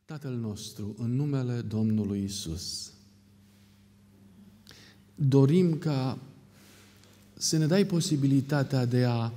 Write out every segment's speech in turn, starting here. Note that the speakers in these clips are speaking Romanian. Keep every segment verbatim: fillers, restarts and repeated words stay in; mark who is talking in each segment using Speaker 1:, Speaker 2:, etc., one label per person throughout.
Speaker 1: Tatăl nostru, în numele Domnului Isus, dorim ca să ne dai posibilitatea de a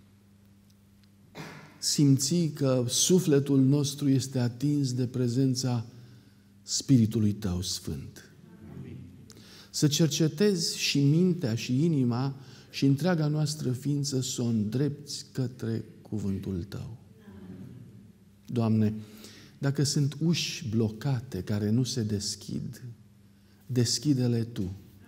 Speaker 1: simți că sufletul nostru este atins de prezența Spiritului Tău Sfânt. Amin. Să cercetezi și mintea și inima și întreaga noastră ființă să o îndrepți către cuvântul Tău. Doamne, dacă sunt uși blocate care nu se deschid, deschide-le Tu.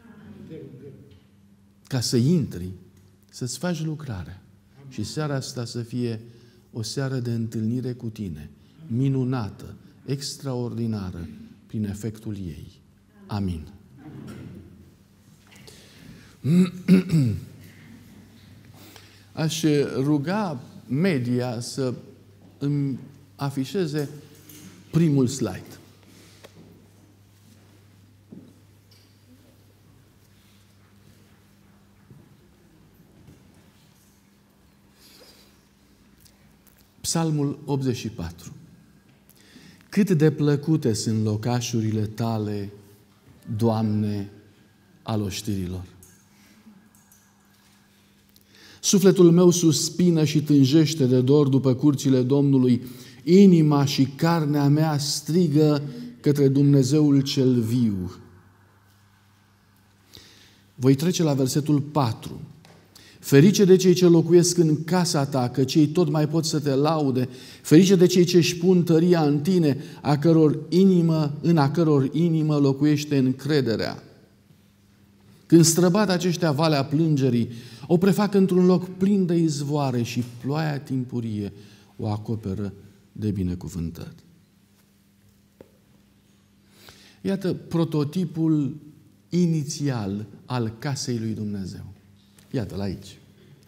Speaker 1: Ca să intri, să-ți faci lucrarea și seara asta să fie o seară de întâlnire cu Tine, minunată, extraordinară, prin efectul ei. Amin. Aș ruga media să îmi afișeze primul slide. Psalmul optzeci și patru. Cât de plăcute sunt locașurile Tale, Doamne, al oștirilor. Sufletul meu suspină și tânjește de dor după curțile Domnului. Inima și carnea mea strigă către Dumnezeul cel viu. Voi trece la versetul patru. Ferice de cei ce locuiesc în casa Ta, că cei tot mai pot să Te laude. Ferice de cei ce își pun tăria în Tine, a căror inimă, în a căror inimă locuiește încrederea. Când străbat aceștia valea plângerii, o prefac într-un loc plin de izvoare și ploaia timpurie o acoperă de binecuvântări. Iată prototipul inițial al casei lui Dumnezeu. Iată-l aici.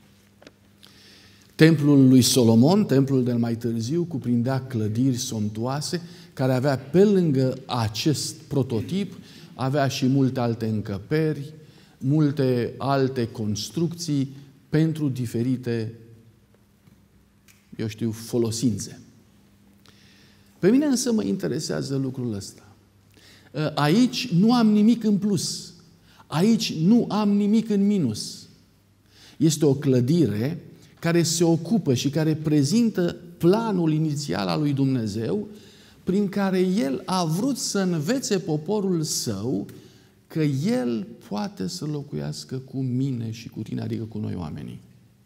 Speaker 1: Templul lui Solomon, templul del mai târziu, cuprindea clădiri somptuoase, care avea pe lângă acest prototip, avea și multe alte încăperi, multe alte construcții pentru diferite, eu știu, folosințe. Pe mine însă mă interesează lucrul ăsta. Aici nu am nimic în plus. Aici nu am nimic în minus. Este o clădire care se ocupă și care prezintă planul inițial al lui Dumnezeu, prin care El a vrut să învețe poporul Său că El poate să locuiască cu mine și cu tine, adică cu noi oamenii.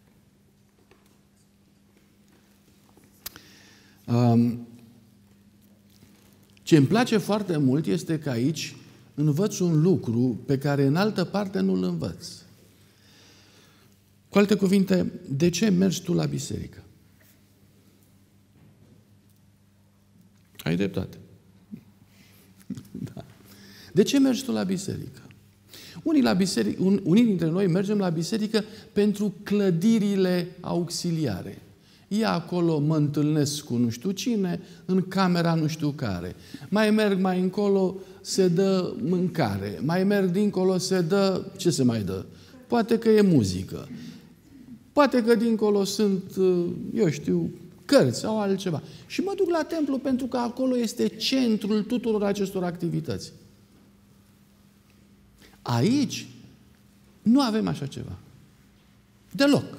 Speaker 1: Um, ce îmi place foarte mult este că aici învăț un lucru pe care în altă parte nu-l învăț. Cu alte cuvinte, de ce mergi tu la biserică? Ai dreptate. Da. De ce mergi tu la biserică? Unii, la biserică, un, unii dintre noi mergem la biserică pentru clădirile auxiliare. E acolo, mă întâlnesc cu nu știu cine, în camera nu știu care. Mai merg mai încolo, se dă mâncare. Mai merg dincolo, se dă... Ce se mai dă? Poate că e muzică. Poate că dincolo sunt, eu știu, cărți sau altceva. Și mă duc la templu pentru că acolo este centrul tuturor acestor activități. Aici nu avem așa ceva. Deloc.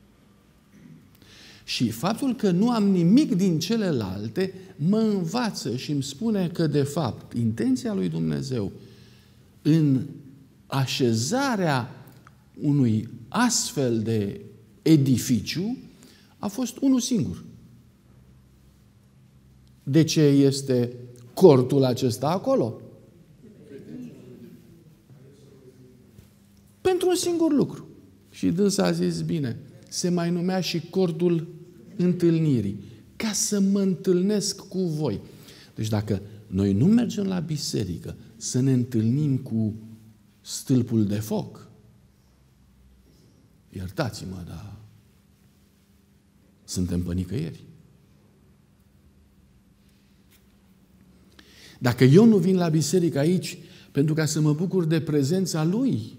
Speaker 1: Și faptul că nu am nimic din celelalte mă învață și îmi spune că, de fapt, intenția lui Dumnezeu în așezarea unui astfel de edificiu a fost unul singur. De ce este cortul acesta acolo? Pentru un singur lucru. Și dânsa a zis bine, se mai numea și cortul întâlnirii. Ca să mă întâlnesc cu voi. Deci dacă noi nu mergem la biserică să ne întâlnim cu stâlpul de foc, iertați-mă, dar suntem pe nicăieri. Dacă eu nu vin la biserică aici pentru ca să mă bucur de prezența Lui,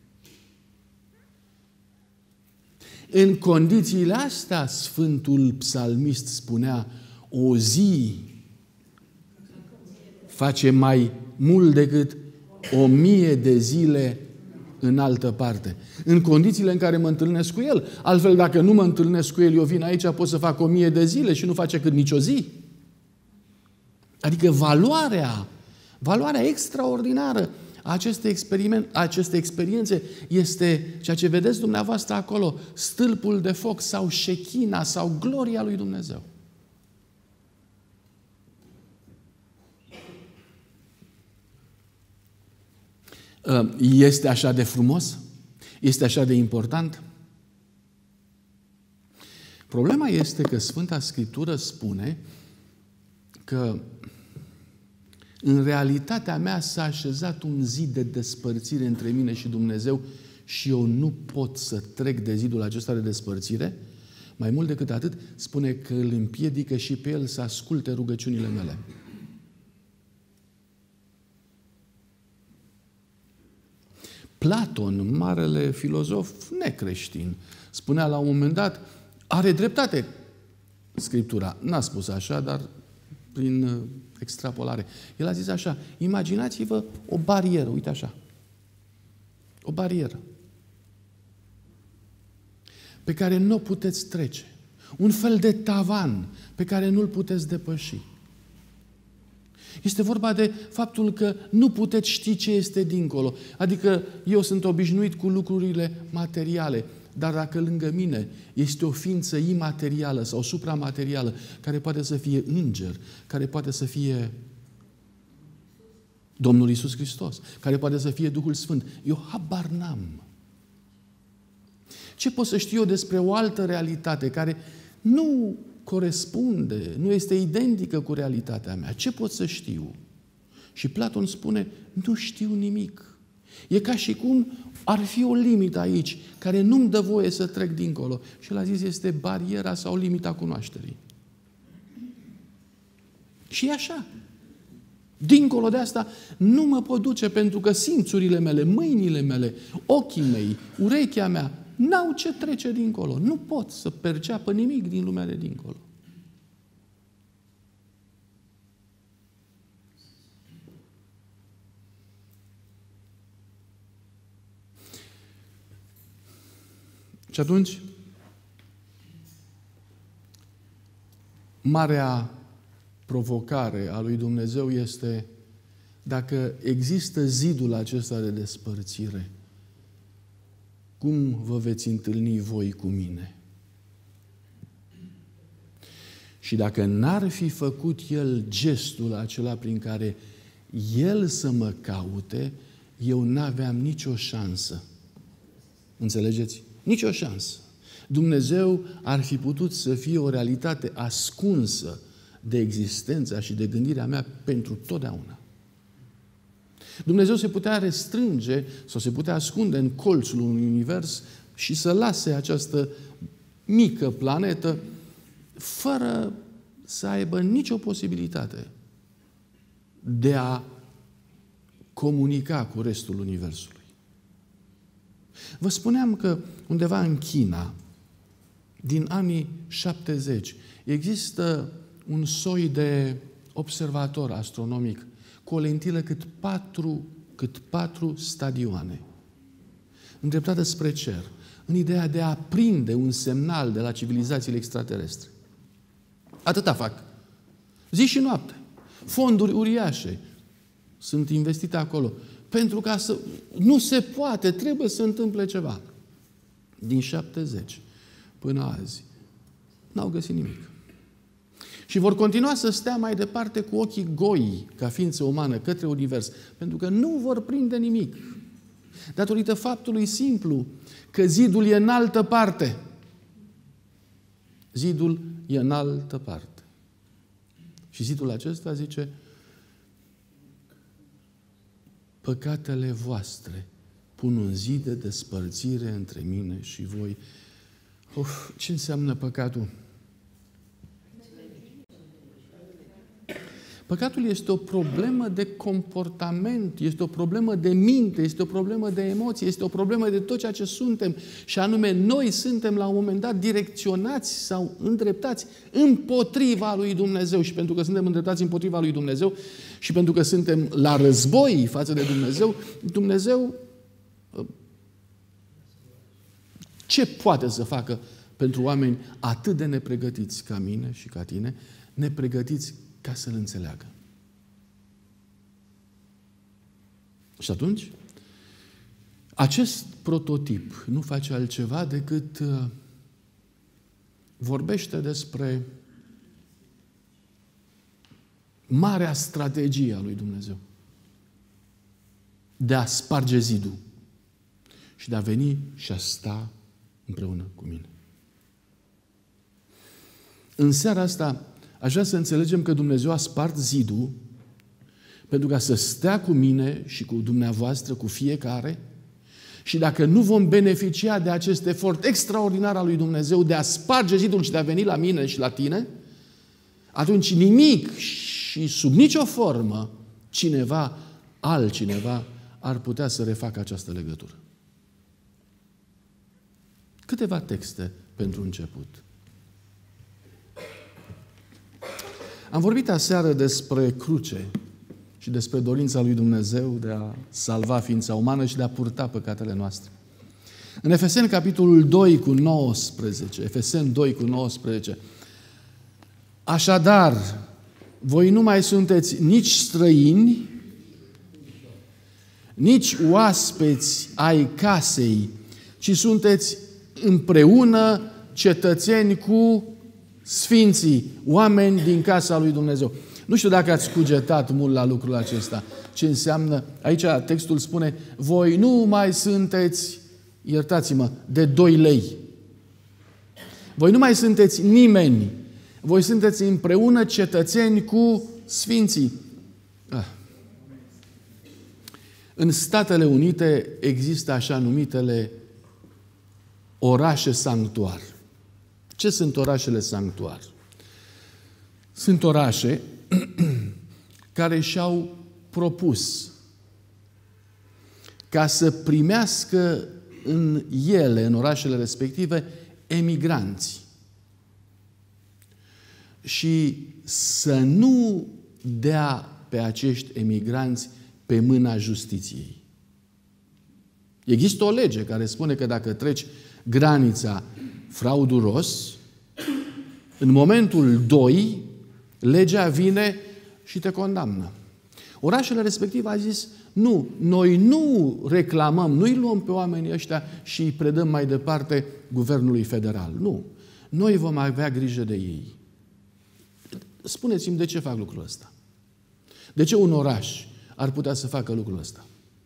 Speaker 1: în condițiile astea, Sfântul Psalmist spunea, o zi face mai mult decât o mie de zile în altă parte. În condițiile în care mă întâlnesc cu El. Altfel, dacă nu mă întâlnesc cu El, eu vin aici, pot să fac o mie de zile și nu face cât nicio zi. Adică valoarea, valoarea extraordinară a acestei, experiment, aceste experiențe este ceea ce vedeți dumneavoastră acolo, stâlpul de foc sau șechina sau gloria lui Dumnezeu. Este așa de frumos? Este așa de important? Problema este că Sfânta Scriptură spune că în realitatea mea s-a așezat un zid de despărțire între mine și Dumnezeu și eu nu pot să trec de zidul acesta de despărțire. Mai mult decât atât, spune că îl împiedică și pe el să asculte rugăciunile mele. Platon, marele filozof necreștin, spunea la un moment dat, are dreptate Scriptura. N-a spus așa, dar prin extrapolare. El a zis așa, imaginați-vă o barieră, uite așa. O barieră pe care nu o puteți trece. Un fel de tavan pe care nu-l puteți depăși. Este vorba de faptul că nu puteți ști ce este dincolo. Adică eu sunt obișnuit cu lucrurile materiale, dar dacă lângă mine este o ființă imaterială sau supramaterială, care poate să fie înger, care poate să fie Domnul Iisus Hristos, care poate să fie Duhul Sfânt, eu habar n-am. Ce pot să știu eu despre o altă realitate care nu corespunde, nu este identică cu realitatea mea? Ce pot să știu? Și Platon spune, nu știu nimic. E ca și cum ar fi o limită aici, care nu-mi dă voie să trec dincolo. Și el a zis, este bariera sau limita cunoașterii. Și e așa. Dincolo de asta nu mă pot duce pentru că simțurile mele, mâinile mele, ochii mei, urechea mea, n-au ce trece dincolo. Nu pot să perceapă nimic din lumea de dincolo. Și atunci, marea provocare a lui Dumnezeu este dacă există zidul acesta de despărțire, cum vă veți întâlni voi cu mine? Și dacă n-ar fi făcut El gestul acela prin care El să mă caute, eu n-aveam nicio șansă. Înțelegeți? Nicio șansă. Dumnezeu ar fi putut să fie o realitate ascunsă de existența și de gândirea mea pentru totdeauna. Dumnezeu se putea restrânge sau se putea ascunde în colțul unui univers și să lase această mică planetă fără să aibă nicio posibilitate de a comunica cu restul universului. Vă spuneam că undeva în China, din anii șaptezeci, există un soi de observator astronomic cu o lentilă cât patru, cât patru stadioane, îndreptată spre cer, în ideea de a prinde un semnal de la civilizațiile extraterestre. Atâta fac. Zi și noapte. Fonduri uriașe sunt investite acolo. Pentru ca să... Nu se poate, trebuie să întâmple ceva. Din șaptezeci până azi n-au găsit nimic. Și vor continua să stea mai departe cu ochii goi, ca ființă umană, către univers, pentru că nu vor prinde nimic. Datorită faptului simplu că zidul e în altă parte. Zidul e în altă parte. Și zidul acesta zice: păcatele voastre pun un zid de despărțire între mine și voi. Uf, ce înseamnă păcatul? Păcatul este o problemă de comportament, este o problemă de minte, este o problemă de emoție, este o problemă de tot ceea ce suntem. Și anume, noi suntem la un moment dat direcționați sau îndreptați împotriva lui Dumnezeu. Și pentru că suntem îndreptați împotriva lui Dumnezeu și pentru că suntem la război față de Dumnezeu, Dumnezeu ce poate să facă pentru oameni atât de nepregătiți ca mine și ca tine, nepregătiți ca să-L înțeleagă. Și atunci, acest prototip nu face altceva decât uh, vorbește despre marea strategie a lui Dumnezeu de a sparge zidul și de a veni și a sta împreună cu mine. În seara asta aș vrea să înțelegem că Dumnezeu a spart zidul pentru ca să stea cu mine și cu dumneavoastră, cu fiecare, și dacă nu vom beneficia de acest efort extraordinar al lui Dumnezeu de a sparge zidul și de a veni la mine și la tine, atunci nimic și sub nicio formă cineva, altcineva, ar putea să refacă această legătură. Câteva texte pentru început. Am vorbit aseară despre cruce și despre dorința lui Dumnezeu de a salva ființa umană și de a purta păcatele noastre. În Efeseni, capitolul doi cu nouăsprezece, Efeseni doi cu nouăsprezece, așadar, voi nu mai sunteți nici străini, nici oaspeți ai casei, ci sunteți împreună cetățeni cu sfinții, oameni din casa lui Dumnezeu. Nu știu dacă ați cugetat mult la lucrul acesta. Ce înseamnă? Aici textul spune, voi nu mai sunteți, iertați-mă, de doi lei. Voi nu mai sunteți nimeni. Voi sunteți împreună cetățeni cu sfinții. Ah. În Statele Unite există așa numitele orașe sanctuar. Ce sunt orașele sanctuar? Sunt orașe care și-au propus ca să primească în ele, în orașele respective, emigranți. Și să nu dea pe acești emigranți pe mâna justiției. Există o lege care spune că dacă treci granița frauduros, în momentul doi, legea vine și te condamnă. Orașele respective a zis, nu, noi nu reclamăm, nu îi luăm pe oamenii ăștia și îi predăm mai departe guvernului federal. Nu. Noi vom avea grijă de ei. Spuneți-mi de ce fac lucrul ăsta. De ce un oraș ar putea să facă lucrul ăsta?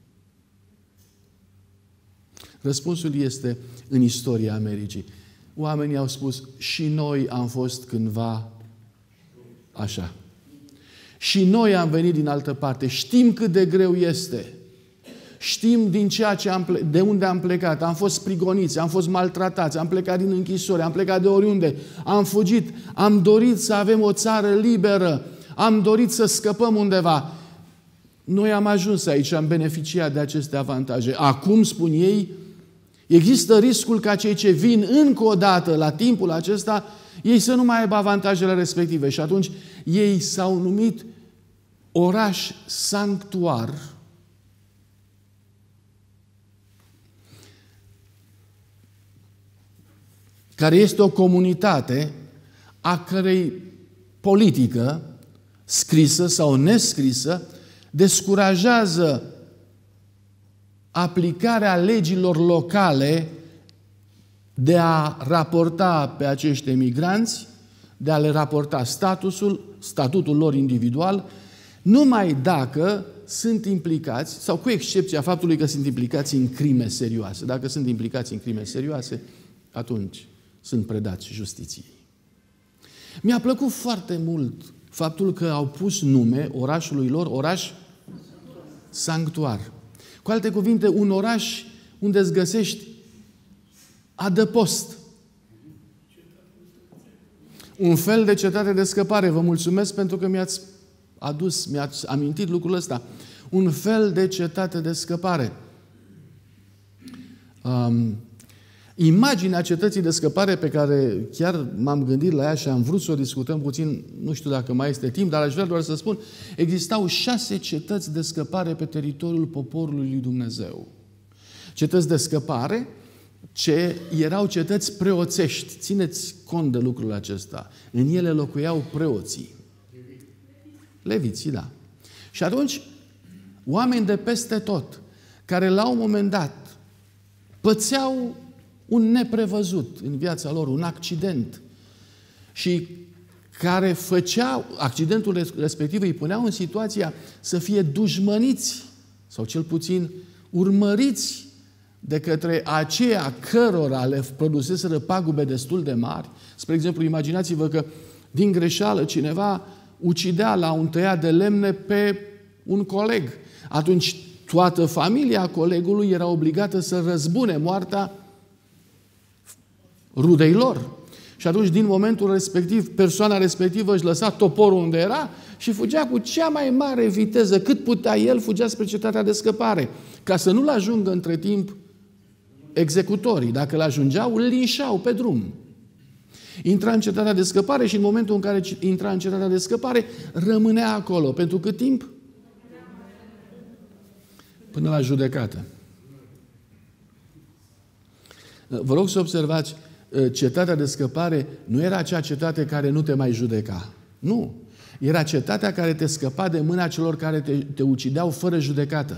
Speaker 1: Răspunsul este în istoria Americii. Oamenii au spus, și noi am fost cândva așa. Și noi am venit din altă parte. Știm cât de greu este. Știm din ceea ce am ple- de unde am plecat. Am fost prigoniți, am fost maltratați, am plecat din închisori, am plecat de oriunde, am fugit, am dorit să avem o țară liberă, am dorit să scăpăm undeva. Noi am ajuns aici, am beneficiat de aceste avantaje. Acum, spun ei, există riscul ca cei ce vin încă o dată la timpul acesta, ei să nu mai aibă avantajele respective. Și atunci ei s-au numit oraș sanctuar, care este o comunitate a cărei politică, scrisă sau nescrisă, descurajează aplicarea legilor locale de a raporta pe acești emigranți, de a le raporta statusul, statutul lor individual, numai dacă sunt implicați, sau cu excepția faptului că sunt implicați în crime serioase. Dacă sunt implicați în crime serioase, atunci sunt predați justiției. Mi-a plăcut foarte mult faptul că au pus nume orașului lor, oraș sanctuar. Cu alte cuvinte, un oraș unde îți găsești adăpost. Un fel de cetate de scăpare. Vă mulțumesc pentru că mi-ați adus, mi-a amintit lucrul ăsta. Un fel de cetate de scăpare. Um, imaginea cetății de scăpare pe care chiar m-am gândit la ea și am vrut să o discutăm puțin, nu știu dacă mai este timp, dar aș vrea doar să spun, existau șase cetăți de scăpare pe teritoriul poporului lui Dumnezeu. Cetăți de scăpare ce erau cetăți preoțești. Țineți cont de lucrul acesta. În ele locuiau preoții. Leviții, da. Și atunci, oameni de peste tot, care la un moment dat pățeau un neprevăzut în viața lor, un accident, și care făceau, accidentul respectiv îi puneau în situația să fie dușmăniți, sau cel puțin urmăriți de către aceia cărora le produseseră pagube destul de mari. Spre exemplu, imaginați-vă că din greșeală cineva ucidea la un tăiat de lemne pe un coleg. Atunci toată familia colegului era obligată să răzbune moartea rudei lor. Și atunci, din momentul respectiv, persoana respectivă își lăsa toporul unde era și fugea cu cea mai mare viteză. Cât putea el, fugea spre cetatea de scăpare. Ca să nu-l ajungă între timp executorii. Dacă l-ajungeau, îl linșau pe drum. Intra în cetatea de scăpare și în momentul în care intra în cetatea de scăpare, rămânea acolo. Pentru cât timp? Până la judecată. Vă rog să observați, cetatea de scăpare nu era acea cetate care nu te mai judeca. Nu. Era cetatea care te scăpa de mâna celor care te, te ucideau fără judecată.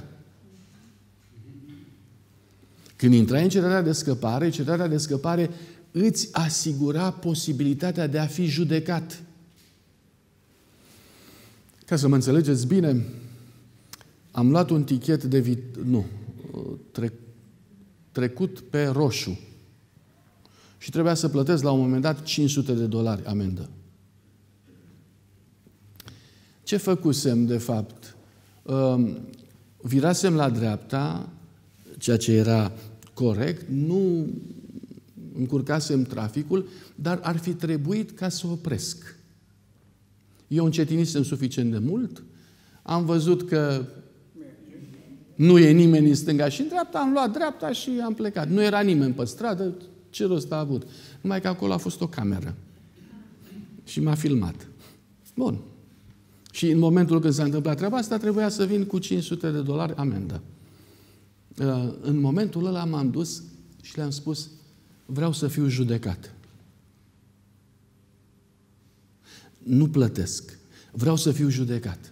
Speaker 1: Când intrai în cetatea de scăpare, cetatea de scăpare îți asigura posibilitatea de a fi judecat. Ca să mă înțelegeți bine, am luat un tichet de vit... nu, tre... trecut pe roșu și trebuia să plătesc la un moment dat cinci sute de dolari amendă. Ce făcusem, de fapt? Virasem la dreapta, ceea ce era corect, nu încurcasem traficul, dar ar fi trebuit ca să opresc. Eu încetinisem suficient de mult, am văzut că nu e nimeni în stânga și în dreapta, am luat dreapta și am plecat. Nu era nimeni pe stradă, ce rost a avut? Numai că acolo a fost o cameră și m-a filmat. Bun. Și în momentul când s-a întâmplat treaba asta, trebuia să vin cu cinci sute de dolari amendă. În momentul ăla m-am dus și le-am spus, vreau să fiu judecat. Nu plătesc. Vreau să fiu judecat.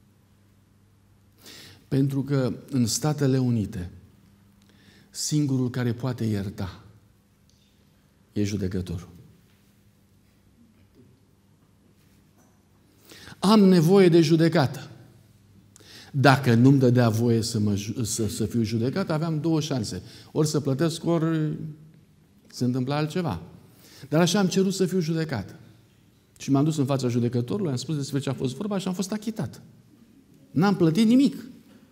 Speaker 1: Pentru că în Statele Unite, singurul care poate ierta e judecătorul. Am nevoie de judecată. Dacă nu-mi dădea voie să, mă, să, să fiu judecat, aveam două șanse. Ori să plătesc, ori se întâmpla altceva. Dar așa am cerut să fiu judecat. Și m-am dus în fața judecătorului, am spus despre ce a fost vorba și am fost achitat. N-am plătit nimic.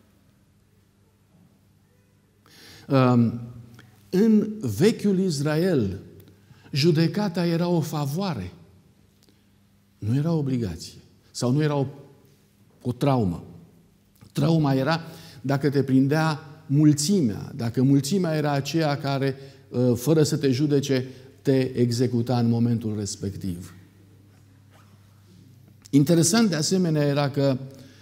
Speaker 1: În vechiul Israel, judecata era o favoare. Nu era o obligație. Sau nu era o, o traumă. Trauma era dacă te prindea mulțimea, dacă mulțimea era aceea care, fără să te judece, te executa în momentul respectiv. Interesant de asemenea era că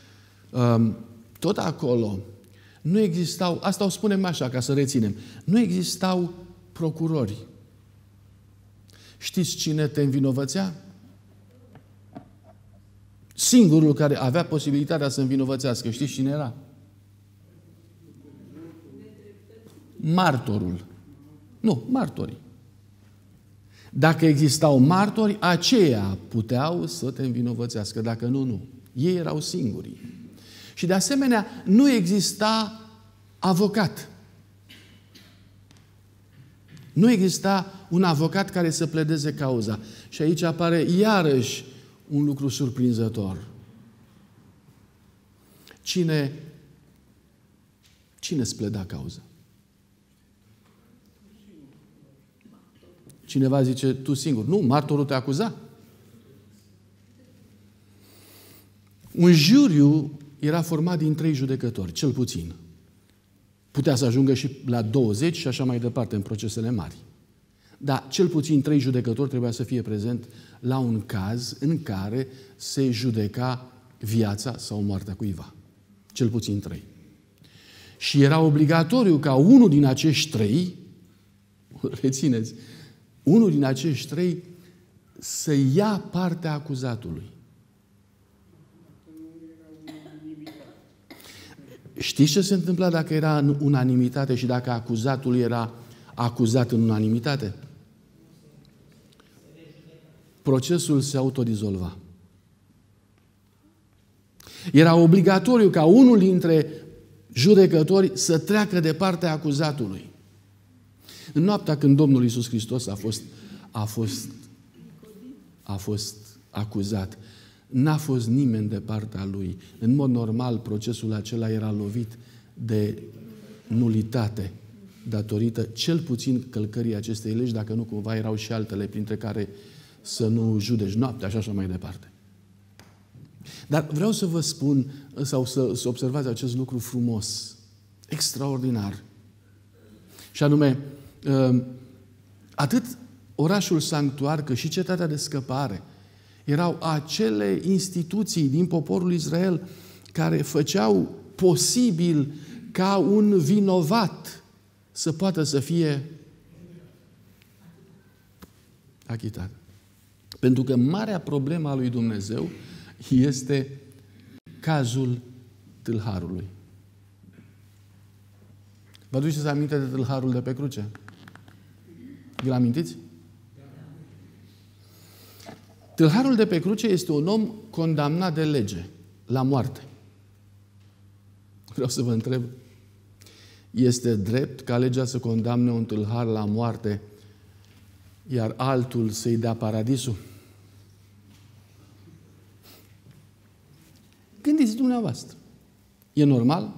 Speaker 1: tot acolo nu existau, asta o spunem așa ca să reținem, nu existau procurori. Știți cine te învinovățea? Singurul care avea posibilitatea să învinovățească, știți cine era? Martorul. Nu, martorii. Dacă existau martori, aceia puteau să te învinovățească. Dacă nu, nu. Ei erau singurii. Și de asemenea, nu exista avocat. Nu exista un avocat care să pledeze cauza. Și aici apare iarăși un lucru surprinzător. Cine, cine îți pleda cauza? Cineva zice, tu singur. Nu, martorul te acuza. Un juriu era format din trei judecători, cel puțin. Putea să ajungă și la douăzeci și așa mai departe în procesele mari. Dar cel puțin trei judecători trebuia să fie prezent la un caz în care se judeca viața sau moartea cuiva. Cel puțin trei. Și era obligatoriu ca unul din acești trei, rețineți, unul din acești trei să ia partea acuzatului. Știți ce se întâmpla dacă era în unanimitate și dacă acuzatul era acuzat în unanimitate? Procesul se autodizolva. Era obligatoriu ca unul dintre judecători să treacă de partea acuzatului. În noaptea când Domnul Iisus Hristos a fost, a fost, a fost acuzat, n-a fost nimeni de partea lui. În mod normal, procesul acela era lovit de nulitate datorită cel puțin călcării acestei legi, dacă nu cumva erau și altele, printre care să nu judeci noaptea și așa mai departe. Dar vreau să vă spun, sau să, să observați acest lucru frumos, extraordinar. Și anume, atât orașul sanctuar, cât și cetatea de scăpare erau acele instituții din poporul Israel care făceau posibil ca un vinovat să poată să fie achitat. Pentru că marea problemă a lui Dumnezeu este cazul tâlharului. Vă aduceți aminte de tâlharul de pe cruce? Vi-l amintiți? Tâlharul de pe cruce este un om condamnat de lege la moarte. Vreau să vă întreb, este drept ca legea să condamne un tâlhar la moarte, iar altul să-i dea paradisul? Gândiți dumneavoastră. E normal?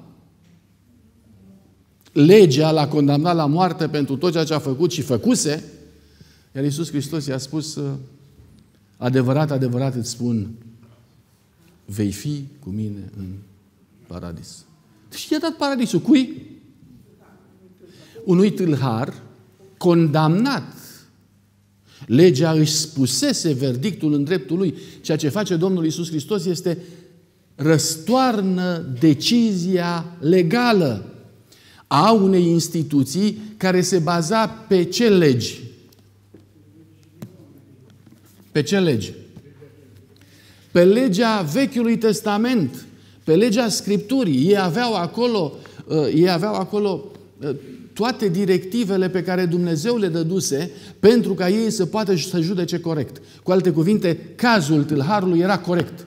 Speaker 1: Legea l-a condamnat la moarte pentru tot ceea ce a făcut și făcuse, iar Iisus Hristos i-a spus: adevărat, adevărat îți spun, vei fi cu mine în paradis. Și i-a dat paradisul. Cui? Unui tâlhar condamnat. Legea își spusese verdictul în dreptul lui. Ceea ce face Domnul Iisus Hristos este răstoarnă decizia legală a unei instituții care se baza pe ce legi? Pe ce legi? Pe legea Vechiului Testament, pe legea Scripturii. Ei aveau acolo, uh, ei aveau acolo uh, toate directivele pe care Dumnezeu le dăduse pentru ca ei să poată să judece corect. Cu alte cuvinte, cazul tâlharului era corect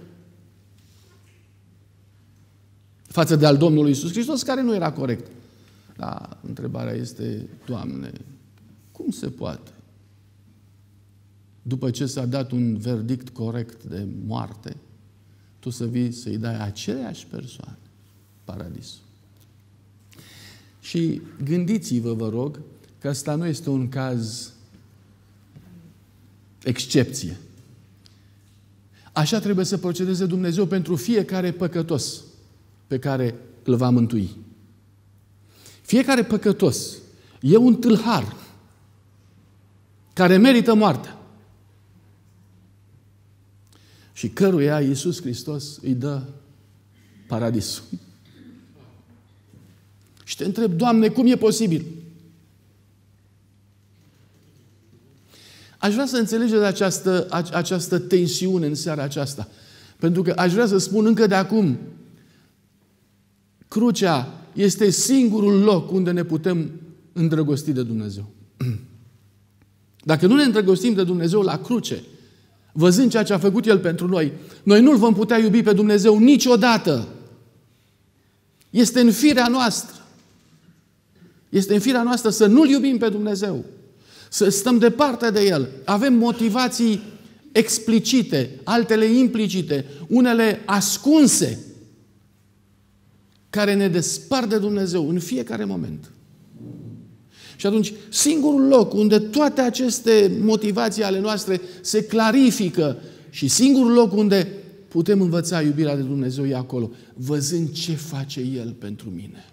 Speaker 1: față de al Domnului Iisus Hristos, care nu era corect. Dar întrebarea este: Doamne, cum se poate? După ce s-a dat un verdict corect de moarte, tu să vii să-i dai aceleași persoane paradisul. Și gândiți-vă, vă rog, că ăsta nu este un caz excepție. Așa trebuie să procedeze Dumnezeu pentru fiecare păcătos pe care îl va mântui. Fiecare păcătos e un tâlhar care merită moartea și căruia Iisus Hristos îi dă paradisul. Și te întreb: Doamne, cum e posibil? Aș vrea să înțelegeți această, această tensiune în seara aceasta. Pentru că aș vrea să spun încă de acum, crucea este singurul loc unde ne putem îndrăgosti de Dumnezeu. Dacă nu ne îndrăgostim de Dumnezeu la cruce, văzând ceea ce a făcut El pentru noi, noi nu-L vom putea iubi pe Dumnezeu niciodată. Este în firea noastră. Este în firea noastră să nu-L iubim pe Dumnezeu. Să stăm departe de El. Avem motivații explicite, altele implicite, unele ascunse, care ne despart de Dumnezeu în fiecare moment. Și atunci, singurul loc unde toate aceste motivații ale noastre se clarifică și singurul loc unde putem învăța iubirea de Dumnezeu e acolo, văzând ce face El pentru mine.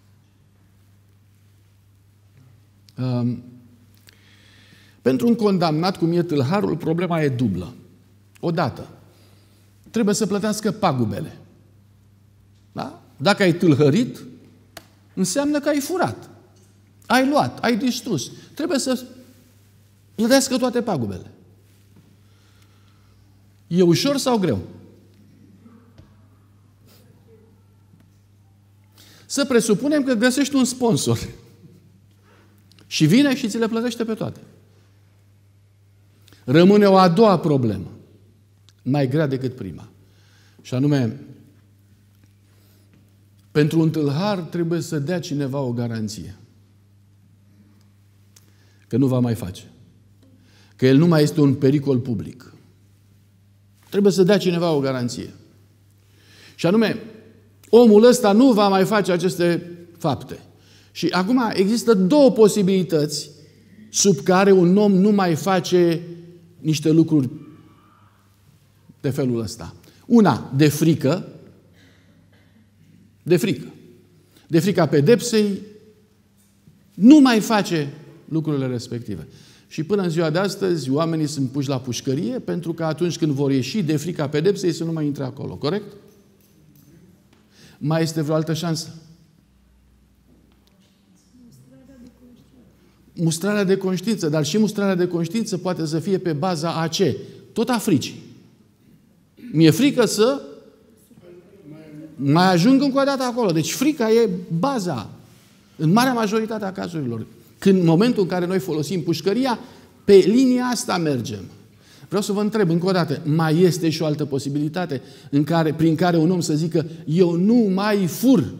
Speaker 1: Um, pentru un condamnat, cum e tâlharul, problema e dublă. Odată, trebuie să plătească pagubele. Da? Dacă ai tâlhărit, înseamnă că ai furat. Ai luat, ai distrus. Trebuie să plătească toate pagubele. E ușor sau greu? Să presupunem că găsești un sponsor și vine și ți le plătește pe toate. Rămâne o a doua problemă, mai grea decât prima. Și anume, pentru un tâlhar trebuie să dea cineva o garanție. Că nu va mai face. Că el nu mai este un pericol public. Trebuie să dea cineva o garanție. Și anume, omul ăsta nu va mai face aceste fapte. Și acum există două posibilități sub care un om nu mai face niște lucruri de felul ăsta. Una, de frică, de frică. De frica pedepsei, nu mai face lucrurile respective. Și până în ziua de astăzi, oamenii sunt puși la pușcărie pentru că atunci când vor ieși de frica pedepsei să nu mai intre acolo. Corect? Mai este vreo altă șansă? Mustrarea de conștiință. Dar și mustrarea de conștiință poate să fie pe baza a ce? Tot a fricii. Mi-e frică să mai ajung încă o dată acolo. Deci frica e baza. În marea majoritate a cazurilor. Când în momentul în care noi folosim pușcăria, pe linia asta mergem. Vreau să vă întreb încă o dată, mai este și o altă posibilitate în care, prin care un om să zică eu nu mai fur?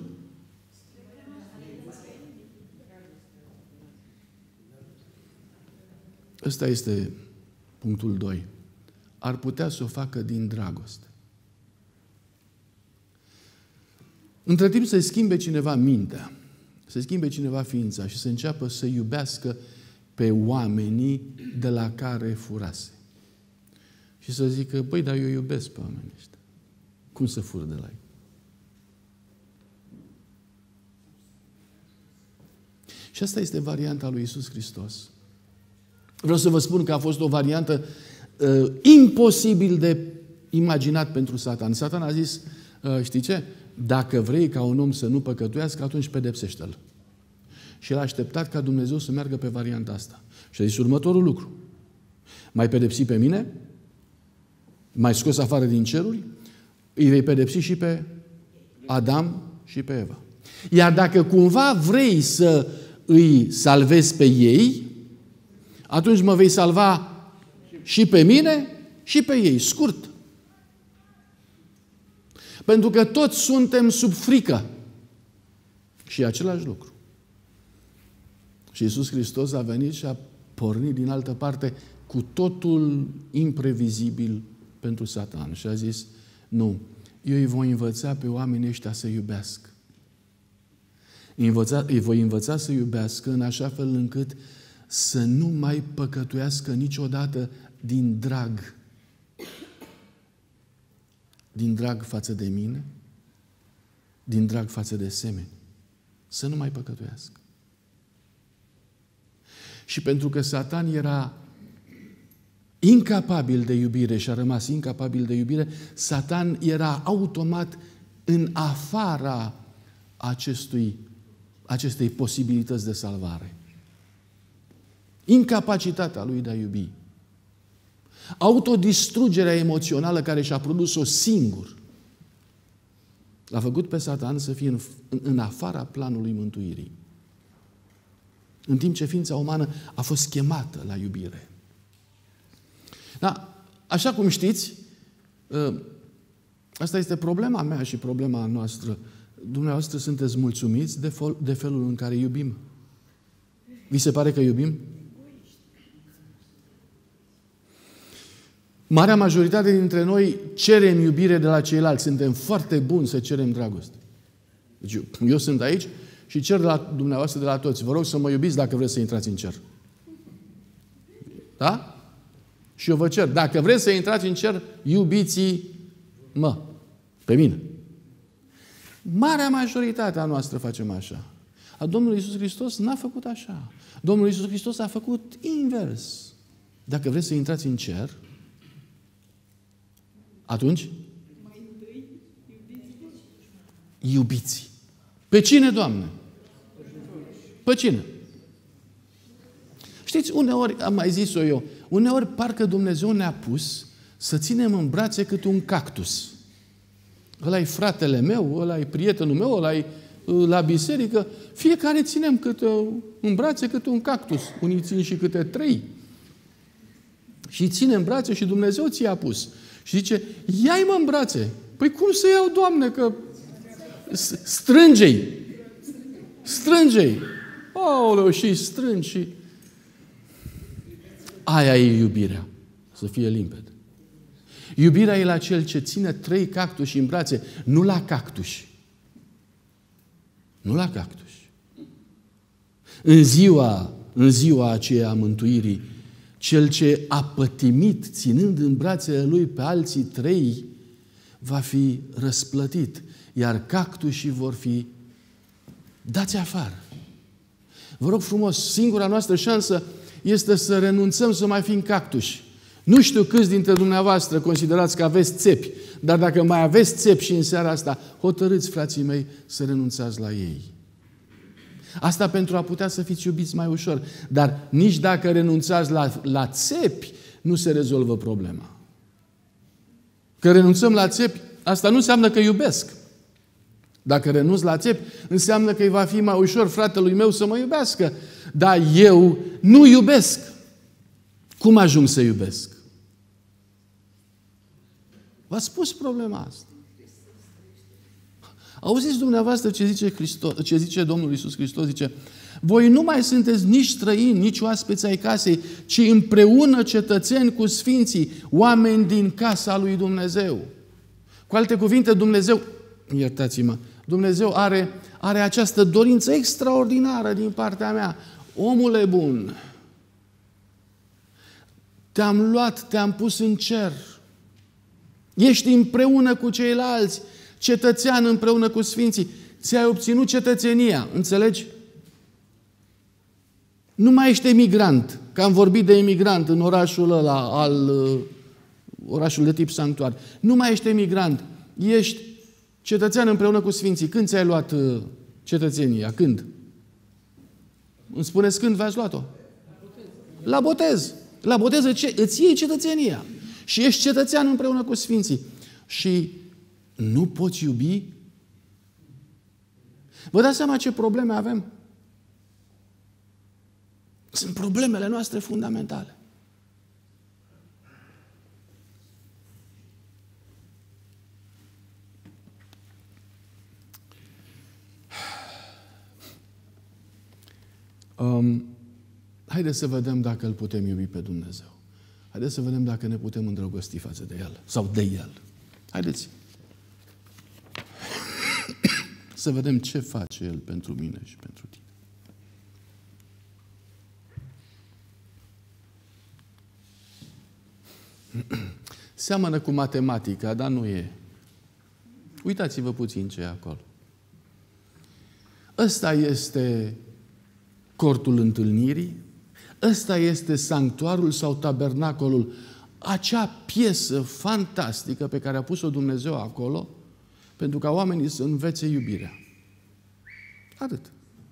Speaker 1: Ăsta este punctul doi. Ar putea să o facă din dragoste. Între timp să-i schimbe cineva mintea, să schimbe cineva ființa și să înceapă să iubească pe oamenii de la care furase. Și să zică, băi, dar eu iubesc pe oamenii ăștia. Cum să fur de la ei? Și asta este varianta lui Iisus Hristos. Vreau să vă spun că a fost o variantă uh, imposibil de imaginat pentru Satan. Satan a zis, uh, știi ce? Dacă vrei ca un om să nu păcătuiască, atunci pedepsește-l. Și el a așteptat ca Dumnezeu să meargă pe varianta asta. Și a zis următorul lucru. M-ai pedepsit pe mine? M-ai scos afară din ceruri? Îi vei pedepsi și pe Adam și pe Eva. Iar dacă cumva vrei să îi salvezi pe ei, atunci mă vei salva și pe mine și pe ei. Scurt. Pentru că toți suntem sub frică. Și e același lucru. Și Iisus Hristos a venit și a pornit din altă parte cu totul imprevizibil pentru Satan. Și a zis, nu, eu îi voi învăța pe oamenii ăștia să iubească. Îi, învăța, îi voi învăța să iubească în așa fel încât să nu mai păcătuiască niciodată din drag. Din drag față de mine, din drag față de semeni. Să nu mai păcătuiască. Și pentru că Satan era incapabil de iubire și a rămas incapabil de iubire, Satan era automat în afara acestui, acestei posibilități de salvare. Incapacitatea lui de a iubi. Autodistrugerea emoțională care și-a produs-o singur l-a făcut pe Satan să fie în, în afara planului mântuirii. În timp ce ființa umană a fost chemată la iubire. Da, așa cum știți, asta este problema mea și problema noastră. Dumneavoastră sunteți mulțumiți de, fel, de felul în care iubim? Vi se pare că iubim? Marea majoritate dintre noi cerem iubire de la ceilalți. Suntem foarte buni să cerem dragoste. Deci eu, eu sunt aici și cer de la dumneavoastră, de la toți. Vă rog să mă iubiți dacă vreți să intrați în cer. Da? Și eu vă cer, dacă vreți să intrați în cer, iubiți Mă, pe mine. Marea majoritate a noastră facem așa. A Domnului Iisus Hristos n-a făcut așa. Domnul Iisus Hristos a făcut invers. Dacă vreți să intrați în cer, atunci iubiți. Pe cine, Doamne? Pe cine? Știți, uneori, am mai zis-o eu, uneori parcă Dumnezeu ne-a pus să ținem în brațe cât un cactus. Ăla-i fratele meu, ăla-i prietenul meu, ăla-i la biserică. Fiecare ținem câte, în brațe cât un cactus. Unii țin și câte trei. Și ține în brațe și Dumnezeu ți-a pus. Și zice, ia-i-mă în brațe. Păi cum să iau, Doamne, că strânge-i. Strânge-i. Aoleu, și strângi și... Aia e iubirea. Să fie limpede. Iubirea e la cel ce ține trei cactuși în brațe, nu la cactuși. Nu la cactuși. În ziua, în ziua aceea a mântuirii, cel ce a pătimit, ținând în brațele lui pe alții trei, va fi răsplătit, iar cactușii vor fi dați afară. Vă rog frumos, singura noastră șansă este să renunțăm să mai fim cactuși. Nu știu câți dintre dumneavoastră considerați că aveți țepi, dar dacă mai aveți țepi și în seara asta, hotărâți, frații mei, să renunțați la ei. Asta pentru a putea să fiți iubiți mai ușor. Dar nici dacă renunțați la, la țepi, nu se rezolvă problema. Că renunțăm la țepi, asta nu înseamnă că iubesc. Dacă renunț la țepi, înseamnă că îi va fi mai ușor fratelui meu să mă iubească. Dar eu nu iubesc. Cum ajung să iubesc? V-ați spus problema asta. Auziți dumneavoastră ce zice, Hristos, ce zice Domnul Iisus Hristos? Zice, voi nu mai sunteți nici străini, nici oaspeți ai casei, ci împreună cetățeni cu sfinții, oameni din casa lui Dumnezeu. Cu alte cuvinte, Dumnezeu, iertați-mă, Dumnezeu are, are această dorință extraordinară din partea mea. Omule bun, te-am luat, te-am pus în cer. Ești împreună cu ceilalți, cetățean împreună cu sfinții. Ți-ai obținut cetățenia, înțelegi? Nu mai ești emigrant, că am vorbit de emigrant în orașul ăla, al, orașul de tip sanctuar. Nu mai ești emigrant, ești cetățean împreună cu sfinții. Când ți-ai luat cetățenia? Când? Îmi spuneți când v-ați luat-o? La botez. La botez îți iei cetățenia. Și ești cetățean împreună cu sfinții. Și nu poți iubi? Vă dați seama ce probleme avem? Sunt problemele noastre fundamentale. Um, haideți să vedem dacă îl putem iubi pe Dumnezeu. Haideți să vedem dacă ne putem îndrăgosti față de El sau de El. Haideți să vedem ce face El pentru mine și pentru tine. Seamănă cu matematica, dar nu e. Uitați-vă puțin ce e acolo. Ăsta este cortul întâlnirii, ăsta este sanctuarul sau tabernacolul, acea piesă fantastică pe care a pus-o Dumnezeu acolo, pentru ca oamenii să învețe iubirea. Atât.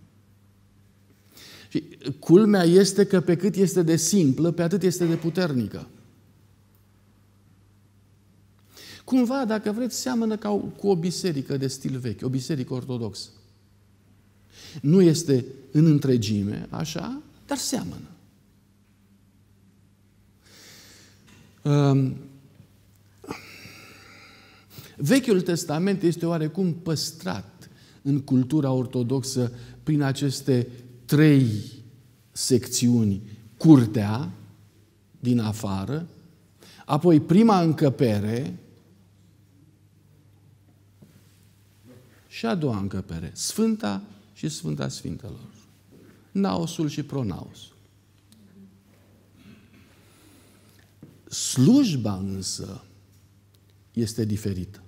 Speaker 1: Și culmea este că pe cât este de simplă, pe atât este de puternică. Cumva, dacă vreți, seamănă ca cu o biserică de stil vechi, o biserică ortodoxă. Nu este în întregime, așa, dar seamănă. Um, Vechiul Testament este oarecum păstrat în cultura ortodoxă prin aceste trei secțiuni. Curtea din afară, apoi prima încăpere și a doua încăpere, Sfânta și Sfânta Sfintelor. Naosul și pronaosul. Slujba însă este diferită.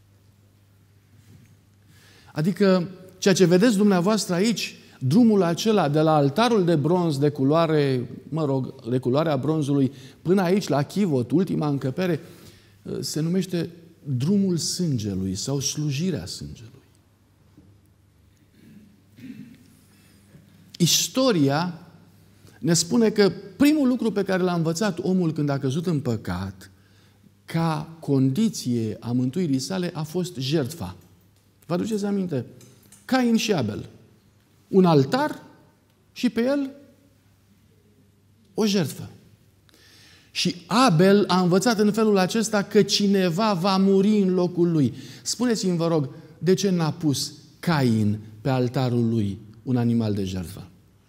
Speaker 1: Adică, ceea ce vedeți dumneavoastră aici, drumul acela de la altarul de bronz de culoare, mă rog, de culoarea bronzului, până aici, la chivot, ultima încăpere, se numește drumul sângelui sau slujirea sângelui. Istoria ne spune că primul lucru pe care l-a învățat omul când a căzut în păcat, ca condiție a mântuirii sale, a fost jertfa. Vă aduceți aminte? Cain și Abel. Un altar și pe el o jertfă. Și Abel a învățat în felul acesta că cineva va muri în locul lui. Spuneți-mi, vă rog, de ce n-a pus Cain pe altarul lui un animal de jertfă?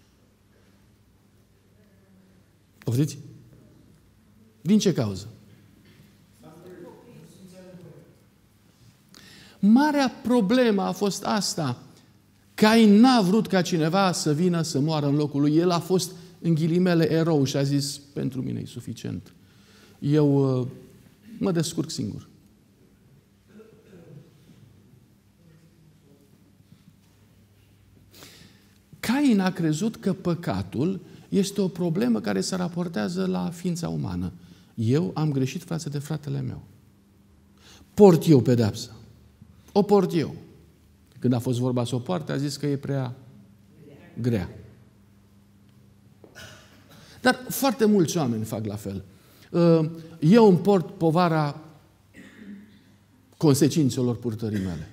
Speaker 1: Poftiți? Din ce cauză? Marea problemă a fost asta. Cain n-a vrut ca cineva să vină să moară în locul lui. El a fost, în ghilimele, erou și a zis, pentru mine e suficient. Eu uh, mă descurc singur. Cain a crezut că păcatul este o problemă care se raportează la ființa umană. Eu am greșit față de fratele meu. Port eu pedeapsa. O port eu. Când a fost vorba să o poarte, a zis că e prea grea. Dar foarte mulți oameni fac la fel. Eu îmi port povara consecințelor purtării mele.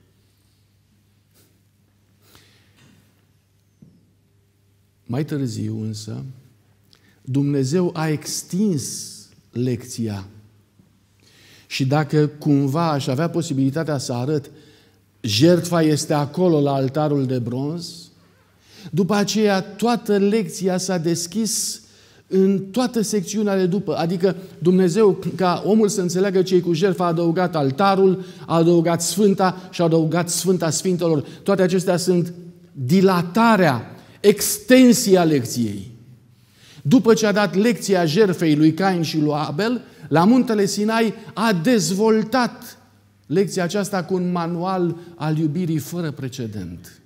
Speaker 1: Mai târziu însă, Dumnezeu a extins lecția. Și dacă cumva aș avea posibilitatea să arăt, jertfa este acolo la altarul de bronz, după aceea toată lecția s-a deschis în toată secțiunea de după. Adică Dumnezeu, ca omul să înțeleagă ce e cu jertfa, a adăugat altarul, a adăugat sfânta și a adăugat sfânta sfintelor. Toate acestea sunt dilatarea, extensia lecției. După ce a dat lecția jertfei lui Cain și lui Abel, la muntele Sinai a dezvoltat lecția aceasta cu un manual al iubirii fără precedent.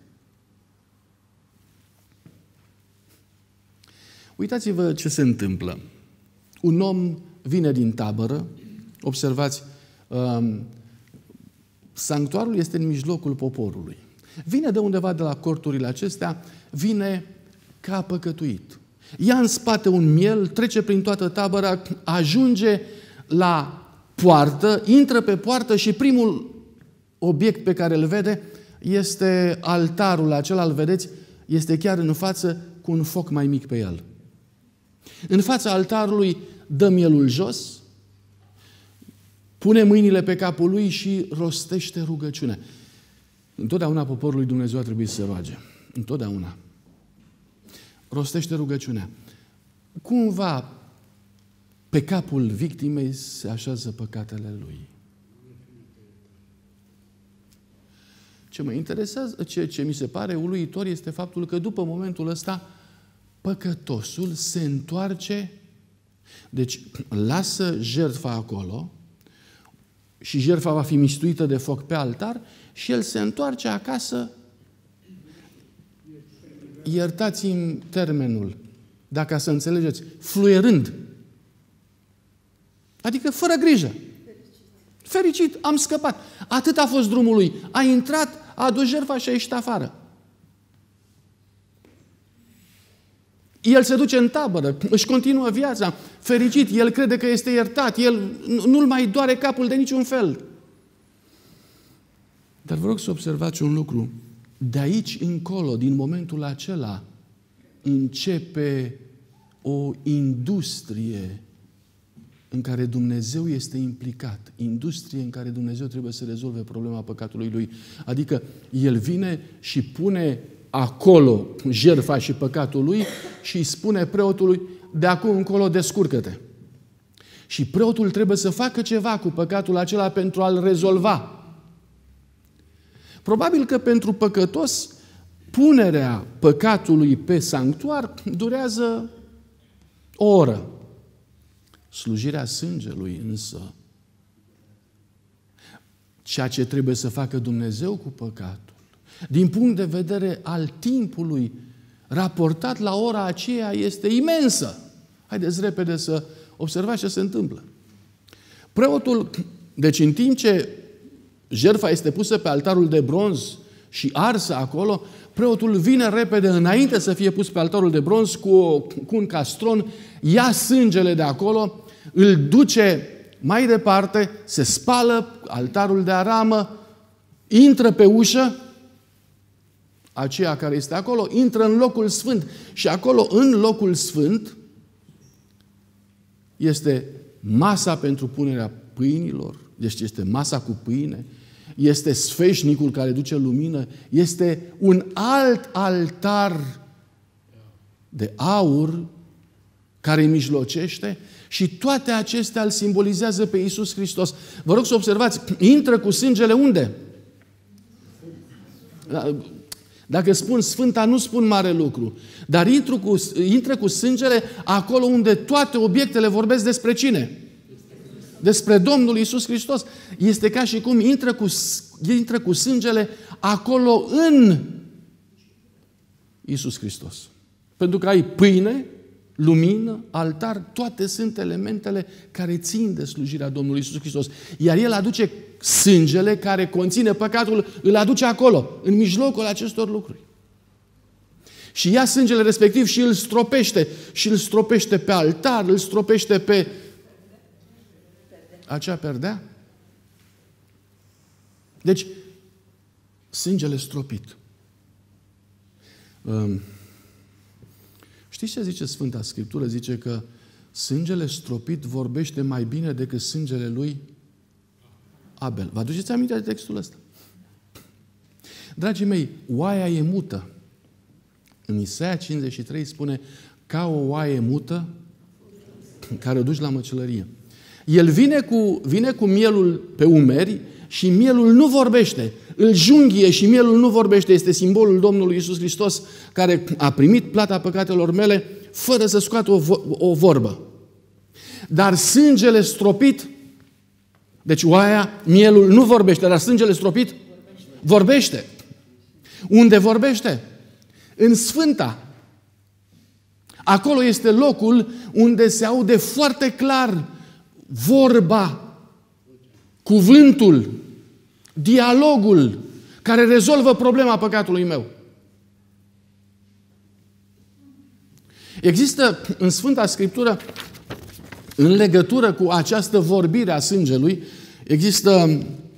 Speaker 1: Uitați-vă ce se întâmplă. Un om vine din tabără, observați, um, sanctuarul este în mijlocul poporului. Vine de undeva de la corturile acestea, vine ca păcătuit. Ia în spate un miel, trece prin toată tabăra, ajunge la poartă, intră pe poartă și primul obiect pe care îl vede este altarul acela, îl vedeți, este chiar în față cu un foc mai mic pe el. În fața altarului dă mielul jos, pune mâinile pe capul lui și rostește rugăciune. Întotdeauna poporul lui Dumnezeu a trebuit să se roage. Întotdeauna. Rostește rugăciunea. Cumva pe capul victimei se așează păcatele lui. Ce mă interesează, ce, ce mi se pare uluitor este faptul că după momentul ăsta păcătosul se întoarce, deci lasă jertfa acolo și jertfa va fi mistuită de foc pe altar și el se întoarce acasă, iertați-mi termenul, dacă să înțelegeți, fluierând. Adică fără grijă. Fericit, am scăpat. Atât a fost drumul lui. A intrat, a adus jertfa și a ieșit afară. El se duce în tabără, își continuă viața, fericit, el crede că este iertat, el nu-l mai doare capul de niciun fel. Dar vă rog să observați un lucru. De aici încolo, din momentul acela, începe o industrie în care Dumnezeu este implicat. Industrie în care Dumnezeu trebuie să rezolve problema păcatului lui. Adică El vine și pune acolo jertfa și păcatul lui și îi spune preotului, de acum încolo descurcă-te. Și preotul trebuie să facă ceva cu păcatul acela pentru a-l rezolva. Probabil că pentru păcătos, punerea păcatului pe sanctuar durează o oră. Slujirea sângelui însă ceea ce trebuie să facă Dumnezeu cu păcatul, din punct de vedere al timpului, raportat la ora aceea, este imensă. Haideți repede să observați ce se întâmplă. Preotul, deci în timp ce jertfa este pusă pe altarul de bronz și arsă acolo, preotul vine repede, înainte să fie pus pe altarul de bronz, cu, o, cu un castron, ia sângele de acolo, îl duce mai departe, se spală altarul de aramă, intră pe ușă, aceea care este acolo, intră în locul sfânt. Și acolo, în locul sfânt, este masa pentru punerea pâinilor, deci este masa cu pâine, este sfeșnicul care duce lumină, este un alt altar de aur care îi mijlocește și toate acestea îl simbolizează pe Iisus Hristos. Vă rog să observați, intră cu sângele unde? Dacă spun Sfânta, nu spun mare lucru. Dar intră cu, intră cu sângele acolo unde toate obiectele vorbesc despre cine? Despre Domnul Iisus Hristos. Este ca și cum intră cu, intră cu sângele acolo în Iisus Hristos. Pentru că ai pâine, lumină, altar, toate sunt elementele care țin de slujirea Domnului Iisus Hristos. Iar El aduce sângele care conține păcatul, îl aduce acolo, în mijlocul acestor lucruri. Și ia sângele respectiv și îl stropește. Și îl stropește pe altar, îl stropește pe acea perdea. Deci, sângele stropit. Um, Știți ce zice Sfânta Scriptură? Zice că sângele stropit vorbește mai bine decât sângele lui Abel. Vă aduceți aminte de textul ăsta? Dragii mei, oaia e mută. În Isaia cincizeci și trei spune ca o oaie mută care o duci la măcelărie. El vine cu, vine cu mielul pe umeri și mielul nu vorbește. Îl junghie și mielul nu vorbește. Este simbolul Domnului Iisus Hristos care a primit plata păcatelor mele fără să scoată o, o vorbă. Dar sângele stropit, deci oaia, mielul nu vorbește, dar sângele stropit vorbește. Unde vorbește? În Sfânta. Acolo este locul unde se aude foarte clar vorba, cuvântul, dialogul care rezolvă problema păcatului meu. Există în Sfânta Scriptură, în legătură cu această vorbire a sângelui, există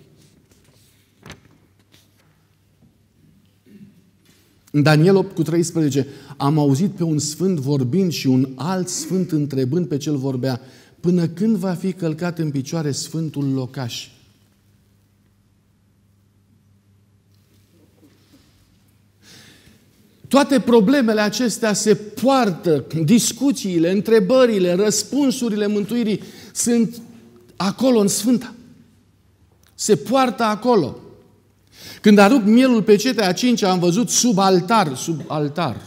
Speaker 1: în Daniel opt cu treisprezece, am auzit pe un sfânt vorbind și un alt sfânt întrebând pe cel vorbea, până când va fi călcat în picioare sfântul locaș? Toate problemele acestea se poartă, discuțiile, întrebările, răspunsurile mântuirii sunt acolo în Sfânta. Se poartă acolo. Când arup mielul pe cetea a cincea, am văzut sub altar, sub altar,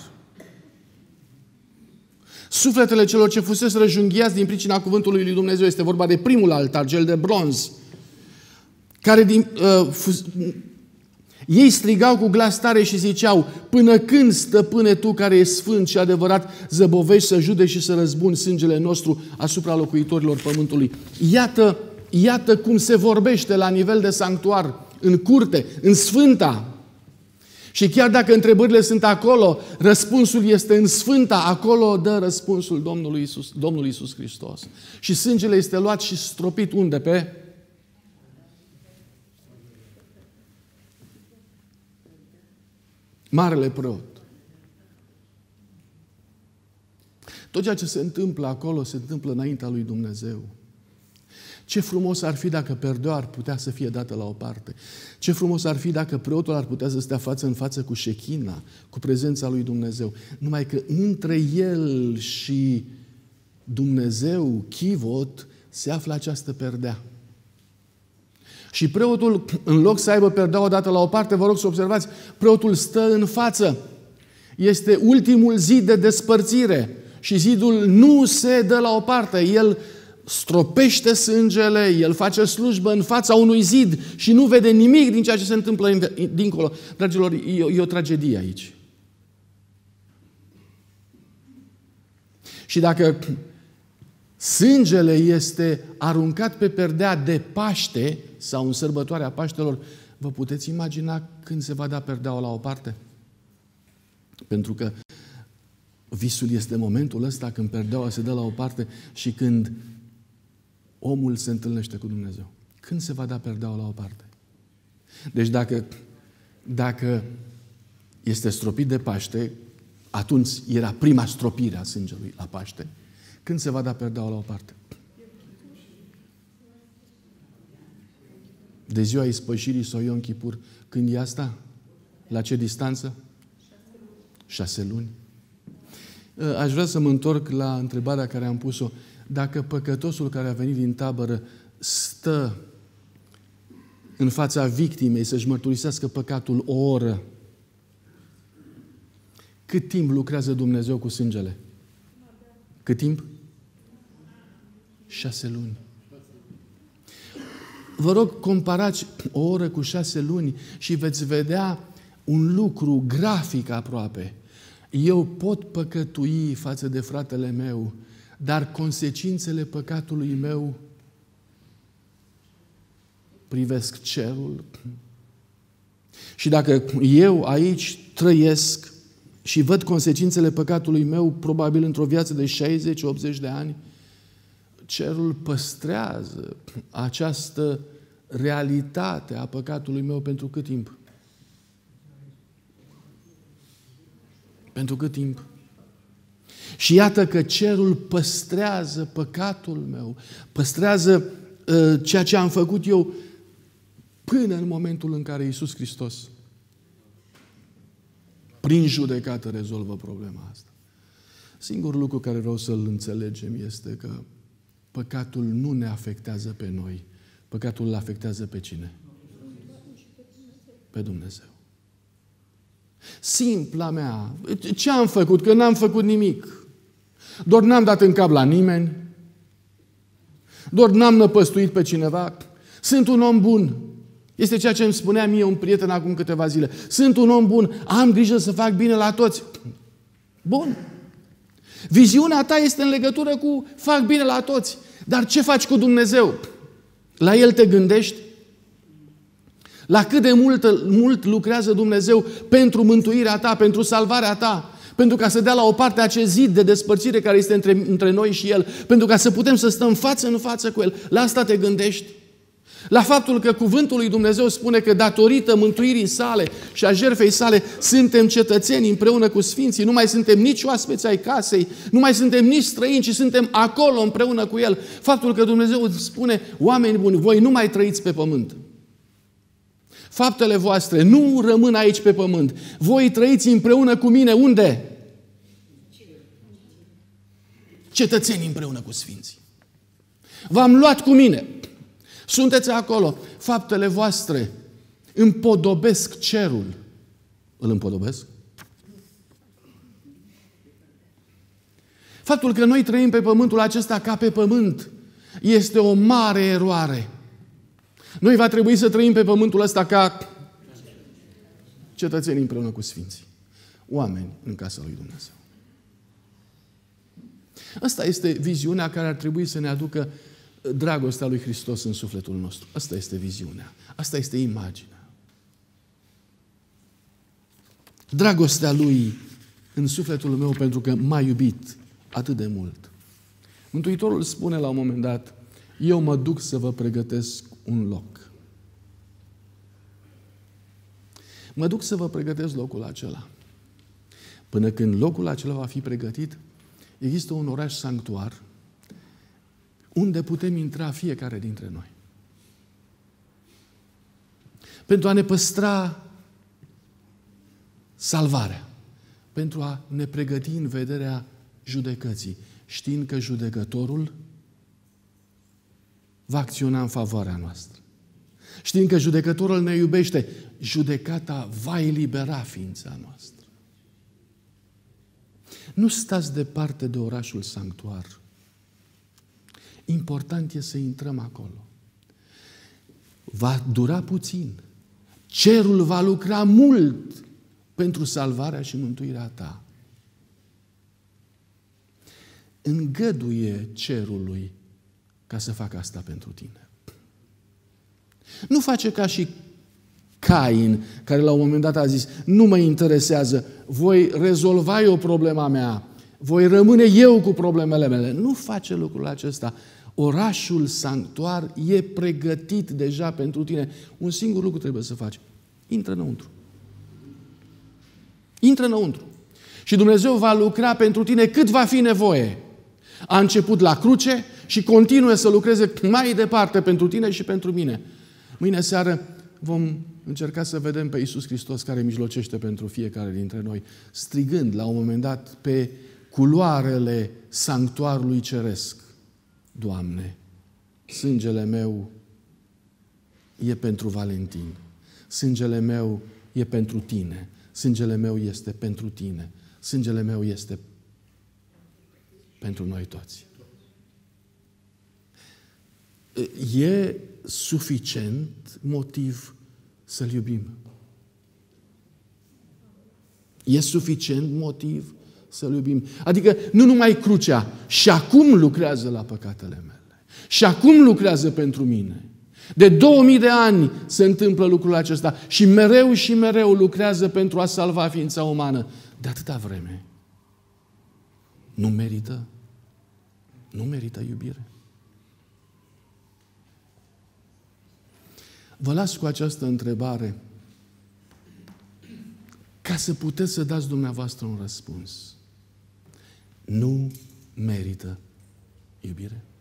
Speaker 1: sufletele celor ce fusese răjunghiați din pricina cuvântului lui Dumnezeu. Este vorba de primul altar, cel de bronz, care din, uh, fus, ei strigau cu glas tare și ziceau, până când, stăpâne, tu care ești sfânt și adevărat, zăbovești să judeci și să răzbuni sângele nostru asupra locuitorilor pământului. Iată, iată cum se vorbește la nivel de sanctuar, în curte, în Sfânta. Și chiar dacă întrebările sunt acolo, răspunsul este în Sfânta, acolo dă răspunsul Domnului Iisus, Domnul Iisus Hristos. Și sângele este luat și stropit unde? Pe Marele Preot. Tot ceea ce se întâmplă acolo se întâmplă înaintea lui Dumnezeu. Ce frumos ar fi dacă perdeaua ar putea să fie dată la o parte. Ce frumos ar fi dacă preotul ar putea să stea față în față cu șechina, cu prezența lui Dumnezeu. Numai că între el și Dumnezeu, chivot, se află această perdea. Și preotul, în loc să aibă perdeaua dată la o parte, vă rog să observați, preotul stă în față. Este ultimul zid de despărțire și zidul nu se dă la o parte. El stropește sângele, el face slujbă în fața unui zid și nu vede nimic din ceea ce se întâmplă dincolo. Dragilor, e, e o tragedie aici. Și dacă sângele este aruncat pe perdea de Paște sau în sărbătoarea Paștelor, vă puteți imagina când se va da perdeaua la o parte? Pentru că visul este momentul ăsta când perdeaua se dă la o parte și când omul se întâlnește cu Dumnezeu. Când se va da perdeaua la o parte? Deci dacă, dacă este stropit de Paște, atunci era prima stropire a sângelui la Paște. Când se va da perdeaua la o parte? De ziua ispășirii sau Iom Kipur. Când e asta? La ce distanță? Șase luni. Aș vrea să mă întorc la întrebarea care am pus-o. Dacă păcătosul care a venit din tabără stă în fața victimei să-și mărturisească păcatul o oră, cât timp lucrează Dumnezeu cu sângele? Cât timp? Șase luni. Vă rog, comparați o oră cu șase luni și veți vedea un lucru grafic aproape. Eu pot păcătui față de fratele meu, dar consecințele păcatului meu privesc cerul. Și dacă eu aici trăiesc și văd consecințele păcatului meu, probabil într-o viață de șaizeci optzeci de ani, cerul păstrează această realitate a păcatului meu pentru cât timp? Pentru cât timp? Și iată că cerul păstrează păcatul meu, păstrează uh, ceea ce am făcut eu până în momentul în care Iisus Hristos prin judecată rezolvă problema asta. Singurul lucru care vreau să-l înțelegem este că păcatul nu ne afectează pe noi. Păcatul îl afectează pe cine? Pe Dumnezeu. Simpla mea. Ce am făcut? Că n-am făcut nimic. Doar n-am dat în cap la nimeni. Doar n-am năpăstuit pe cineva. Sunt un om bun. Este ceea ce îmi spunea mie un prieten acum câteva zile. Sunt un om bun. Am grijă să fac bine la toți. Bun. Viziunea ta este în legătură cu fac bine la toți. Dar ce faci cu Dumnezeu? La El te gândești? La cât de mult, mult lucrează Dumnezeu pentru mântuirea ta, pentru salvarea ta, pentru ca să dea la o parte acest zid de despărțire care este între, între noi și El, pentru ca să putem să stăm față în față cu El. La asta te gândești? La faptul că cuvântul lui Dumnezeu spune că datorită mântuirii sale și a jertfei sale suntem cetățeni împreună cu sfinții, nu mai suntem nici oaspeți ai casei, nu mai suntem nici străini, ci suntem acolo împreună cu El. Faptul că Dumnezeu spune, oameni buni, voi nu mai trăiți pe pământ. Faptele voastre nu rămân aici pe pământ. Voi trăiți împreună cu mine. Unde? Cetățeni împreună cu sfinții. V-am luat cu mine. Sunteți acolo. Faptele voastre împodobesc cerul. Îl împodobesc? Faptul că noi trăim pe pământul acesta ca pe pământ este o mare eroare. Noi va trebui să trăim pe pământul ăsta ca cetățeni împreună cu sfinții. Oameni în casa lui Dumnezeu. Asta este viziunea care ar trebui să ne aducă dragostea lui Hristos în sufletul nostru. Asta este viziunea. Asta este imaginea. Dragostea Lui în sufletul meu pentru că m-a iubit atât de mult. Mântuitorul spune la un moment dat, eu mă duc să vă pregătesc un loc. Mă duc să vă pregătesc locul acela. Până când locul acela va fi pregătit, există un oraș sanctuar unde putem intra fiecare dintre noi. Pentru a ne păstra salvarea. Pentru a ne pregăti în vederea judecății. Știind că judecătorul va acționa în favoarea noastră. Știind că judecătorul ne iubește, judecata va elibera ființa noastră. Nu stați departe de orașul sanctuar. Important e să intrăm acolo. Va dura puțin. Cerul va lucra mult pentru salvarea și mântuirea ta. Îngăduie cerului ca să facă asta pentru tine. Nu face ca și Cain, care la un moment dat a zis, nu mă interesează, voi rezolva eu problema mea, voi rămâne eu cu problemele mele. Nu face lucrul acesta. Orașul sanctuar e pregătit deja pentru tine. Un singur lucru trebuie să faci. Intră înăuntru. Intră înăuntru. Și Dumnezeu va lucra pentru tine cât va fi nevoie. A început la cruce și continuă să lucreze mai departe pentru tine și pentru mine. Mâine seară vom încerca să vedem pe Iisus Hristos care mijlocește pentru fiecare dintre noi, strigând la un moment dat pe culoarele sanctuarului ceresc: Doamne, sângele meu e pentru Valentin, sângele meu e pentru tine, sângele meu este pentru tine, sângele meu este pentru noi toți. E suficient motiv să-L iubim. E suficient motiv să-L iubim. Adică nu numai crucea, și acum lucrează la păcatele mele. Și acum lucrează pentru mine. De două mii de ani se întâmplă lucrul acesta și mereu și mereu lucrează pentru a salva ființa umană. De atâta vreme. Nu merită? Nu merită iubire? Vă las cu această întrebare ca să puteți să dați dumneavoastră un răspuns. Nu merită iubire?